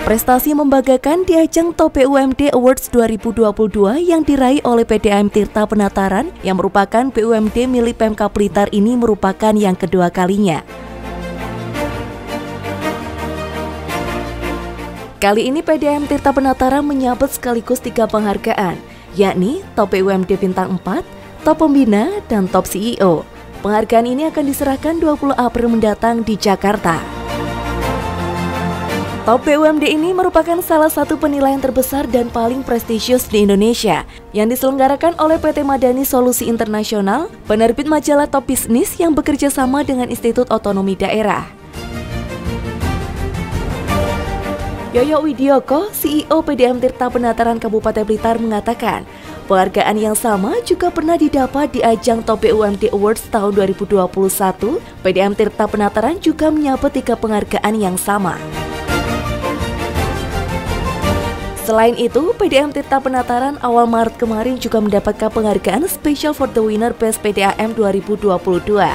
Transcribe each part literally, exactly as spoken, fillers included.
Prestasi membanggakan di ajang Top B U M D Awards dua ribu dua puluh dua yang diraih oleh P D A M Tirta Penataran yang merupakan B U M D milik Pemkab Blitar ini merupakan yang kedua kalinya. Kali ini P D A M Tirta Penataran menyabet sekaligus tiga penghargaan, yakni Top B U M D Bintang empat, Top Pembina, dan Top C E O. Penghargaan ini akan diserahkan dua puluh April mendatang di Jakarta. Top B U M D ini merupakan salah satu penilaian terbesar dan paling prestisius di Indonesia yang diselenggarakan oleh P T Madani Solusi Internasional, penerbit majalah Top Bisnis yang bekerja sama dengan Institut Otonomi Daerah. Yoyo Widyoko, C E O P D A M Tirta Penataran Kabupaten Blitar mengatakan, penghargaan yang sama juga pernah didapat di ajang Top B U M D Awards tahun dua ribu dua puluh satu. P D A M Tirta Penataran juga menyabet tiga penghargaan yang sama. Selain itu, P D A M Tirta Penataran awal Maret kemarin juga mendapatkan penghargaan Special for the Winner Best P D A M dua ribu dua puluh dua.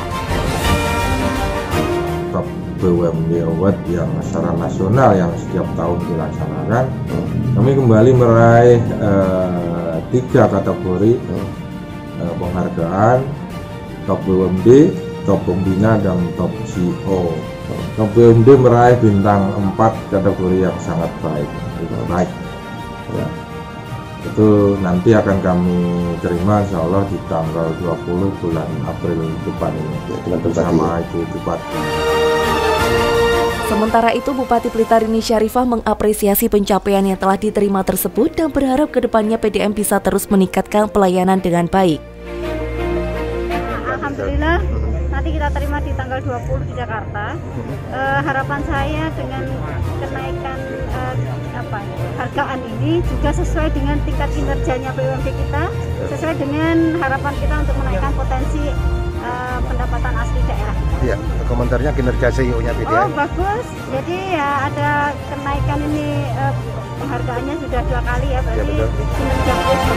Top B U M D Award yang secara nasional yang setiap tahun dilaksanakan, kami kembali meraih uh, tiga kategori uh, penghargaan, Top B U M D, Top Pembina, dan Top C E O. Top B U M D meraih bintang empat, kategori yang sangat baik, baik. Ya, itu nanti akan kami terima insya Allah di tanggal dua puluh bulan April depan ini ya, bersama Ibu Bupati. Sementara itu, Bupati Blitar Rini Syarifah mengapresiasi pencapaian yang telah diterima tersebut dan berharap kedepannya P D A M bisa terus meningkatkan pelayanan dengan baik. Alhamdulillah, nanti kita terima di tanggal dua puluh di Jakarta. Uh, harapan saya dengan kenaikan uh, apa, hargaan ini juga sesuai dengan tingkat kinerjanya P U M D kita, sesuai dengan harapan kita untuk menaikkan potensi uh, pendapatan asli daerah. Iya, komentarnya kinerja C E O-nya P D A. Oh, bagus. Jadi ya ada kenaikan ini, uh, penghargaannya sudah dua kali ya, berarti ya, kinerja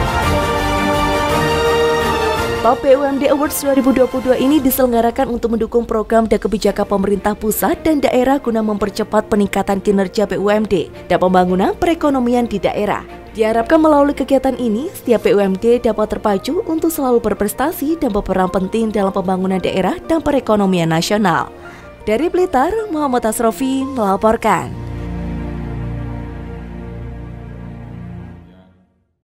Top B U M D Awards dua ribu dua puluh dua ini diselenggarakan untuk mendukung program dan kebijakan pemerintah pusat dan daerah guna mempercepat peningkatan kinerja B U M D dan pembangunan perekonomian di daerah. Diharapkan melalui kegiatan ini, setiap B U M D dapat terpacu untuk selalu berprestasi dan berperan penting dalam pembangunan daerah dan perekonomian nasional. Dari Blitar, Muhammad Asrofi melaporkan.